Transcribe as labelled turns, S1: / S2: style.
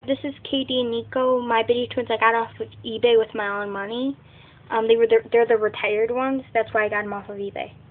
S1: This is Kaite and Nico. My bitty twins I got off of eBay with my own money. They're the retired ones. That's why I got them off of eBay.